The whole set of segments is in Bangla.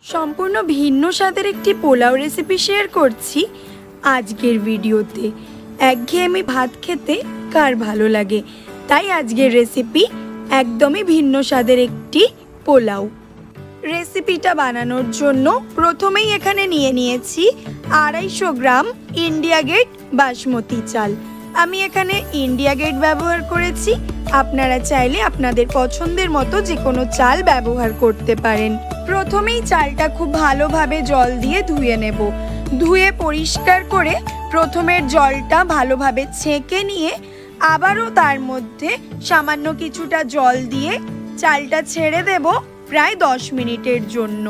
সম্পূর্ণ ভিন্ন স্বাদের একটি পোলাও রেসিপি শেয়ার করছি আজকের ভিডিওতে। একঘেয়েমি ভাত খেতে কার ভালো লাগে, তাই আজকের রেসিপি একদমই ভিন্ন স্বাদের একটি পোলাও। রেসিপিটা বানানোর জন্য প্রথমেই এখানে নিয়ে নিয়েছি 250 গ্রাম ইন্ডিয়া গেট বাসমতি চাল। আমি এখানে ইন্ডিয়া গেট ব্যবহার করেছি, আপনারা চাইলে আপনাদের পছন্দের মতো যে কোনো চাল ব্যবহার করতে পারেন। প্রথমেই চালটা খুব ভালোভাবে জল দিয়ে ধুয়ে নেব। ধুয়ে পরিষ্কার করে প্রথমের জলটা ভালোভাবে ছেঁকে নিয়ে আবারও তার মধ্যে সামান্য কিছুটা জল দিয়ে চালটা ছেড়ে দেব প্রায় 10 মিনিটের জন্য।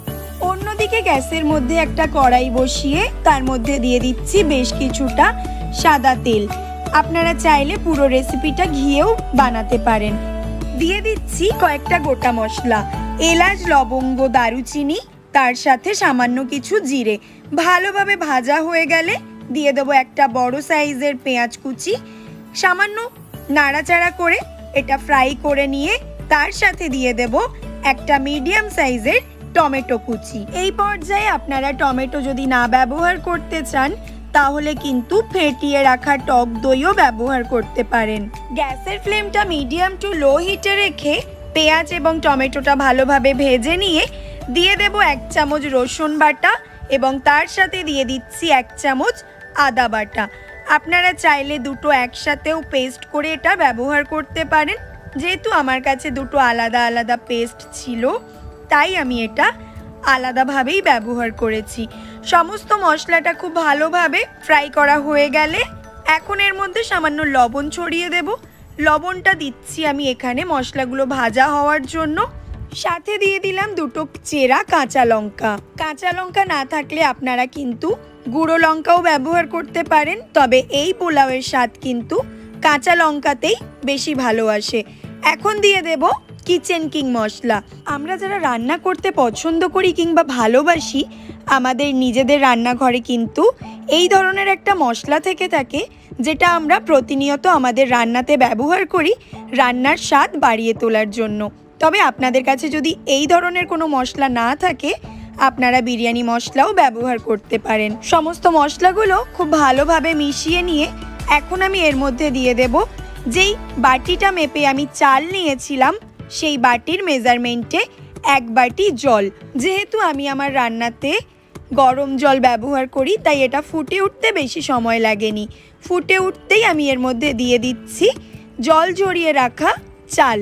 অন্যদিকে গ্যাসের মধ্যে একটা কড়াই বসিয়ে তার মধ্যে দিয়ে দিচ্ছি বেশ কিছুটা সাদা তেল। আপনারা চাইলে পুরো রেসিপিটা ঘিয়েও বানাতে পারেন। দিয়ে দিচ্ছি কয়েকটা গোটা মশলা, এলাচ, লবঙ্গ, দারুচিনি, তার সাথে সামান্য কিছু জিরে। ভালোভাবে ভাজা হয়ে গেলে দিয়ে দেবো একটা বড় সাইজের পেঁয়াজ কুচি। সামান্য নাড়াচাড়া করে এটা ফ্রাই করে নিয়ে তার সাথে দিয়ে দেব একটা মিডিয়াম সাইজের টমেটো কুচি। এই পর্যায়ে আপনারা টমেটো যদি না ব্যবহার করতে চান তাহলে কিন্তু ফেটিয়ে রাখা টক দইও ব্যবহার করতে পারেন। গ্যাসের ফ্লেমটা মিডিয়াম টু লো হিটে রেখে পেঁয়াজ এবং টমেটোটা ভালোভাবে ভেজে নিয়ে দিয়ে দেব 1 চামচ রসুন বাটা এবং তার সাথে দিয়ে দিচ্ছি 1 চামচ আদা বাটা। আপনারা চাইলে দুটো একসাথেও পেস্ট করে এটা ব্যবহার করতে পারেন। যেহেতু আমার কাছে দুটো আলাদা আলাদা পেস্ট ছিল তাই আমি এটা আলাদাভাবেই ব্যবহার করেছি। সমস্ত মশলাটা খুব ভালোভাবে ফ্রাই করা হয়ে গেলে এখন এর মধ্যে সামান্য লবণ ছড়িয়ে দেব। লবণটা দিচ্ছি আমি এখানে মশলাগুলো ভাজা হওয়ার জন্য। সাথে দিয়ে দিলাম দুটো চেরা কাঁচা লঙ্কা। কাঁচা লঙ্কা না থাকলে আপনারা কিন্তু গুঁড়ো লঙ্কাও ব্যবহার করতে পারেন, তবে এই পোলাওয়ের স্বাদ কিন্তু কাঁচা লঙ্কাতেই বেশি ভালো আসে। এখন দিয়ে দেব কিচেন কিং মশলা। আমরা যারা রান্না করতে পছন্দ করি কিংবা ভালোবাসি, আমাদের নিজেদের রান্নাঘরে কিন্তু এই ধরনের একটা মশলা থেকে থাকে যেটা আমরা প্রতিনিয়ত আমাদের রান্নাতে ব্যবহার করি রান্নার স্বাদ বাড়িয়ে তোলার জন্য। তবে আপনাদের কাছে যদি এই ধরনের কোনো মশলা না থাকে আপনারা বিরিয়ানি মশলাও ব্যবহার করতে পারেন। সমস্ত মশলাগুলো খুব ভালোভাবে মিশিয়ে নিয়ে এখন আমি এর মধ্যে দিয়ে দেব যেই বাটিটা মেপে আমি চাল নিয়েছিলাম সেই বাটির মেজারমেন্টে 1 বাটি জল। যেহেতু আমি আমার রান্নাতে গরম জল ব্যবহার করি তাই এটা ফুটে উঠতে বেশি সময় লাগেনি। ফুটে উঠতেই আমি এর মধ্যে দিয়ে দিচ্ছি জল ঝরিয়ে রাখা চাল।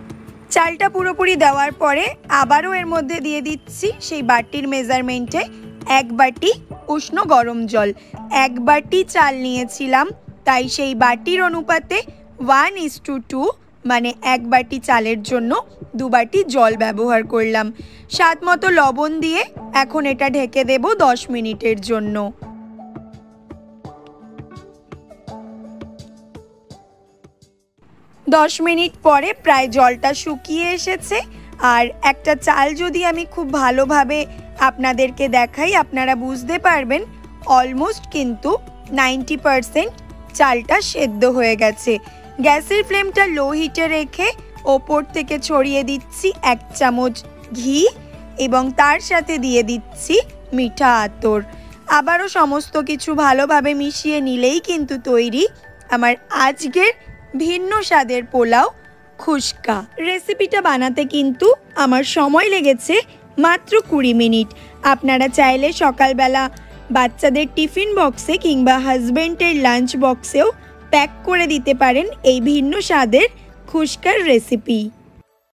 চালটা পুরোপুরি দেওয়ার পরে আবারও এর মধ্যে দিয়ে দিচ্ছি সেই বাটির মেজারমেন্টে 1 বাটি উষ্ণ গরম জল। 1 বাটি চাল নিয়েছিলাম তাই সেই বাটির অনুপাতে 1:2 মানে 1 বাটি চালের জন্য 2 বাটি জল ব্যবহার করলাম। স্বাদ মতো লবণ দিয়ে এখন এটা ঢেকে দেব 10 মিনিটের জন্য। 10 মিনিট পরে প্রায় জলটা শুকিয়ে এসেছে। আর একটা চাল যদি আমি খুব ভালোভাবে আপনাদেরকে দেখাই আপনারা বুঝতে পারবেন অলমোস্ট কিন্তু 90% চালটা সেদ্ধ হয়ে গেছে। গ্যাসের ফ্লেমটা লো হিটে রেখে ওপর থেকে ছড়িয়ে দিচ্ছি 1 চামচ ঘি এবং তার সাথে দিয়ে দিচ্ছি মিঠা আতর। আবারও সমস্ত কিছু ভালোভাবে মিশিয়ে নিলেই কিন্তু তৈরি আমার আজকের ভিন্ন স্বাদের পোলাও খুশকা। রেসিপিটা বানাতে কিন্তু আমার সময় লেগেছে মাত্র 20 মিনিট। আপনারা চাইলে সকালবেলা বাচ্চাদের টিফিন বক্সে কিংবা হাজবেন্ডের লাঞ্চ বক্সেও প্যাক করে দিতে পারেন এই ভিন্ন স্বাদের খুশকার রেসিপি।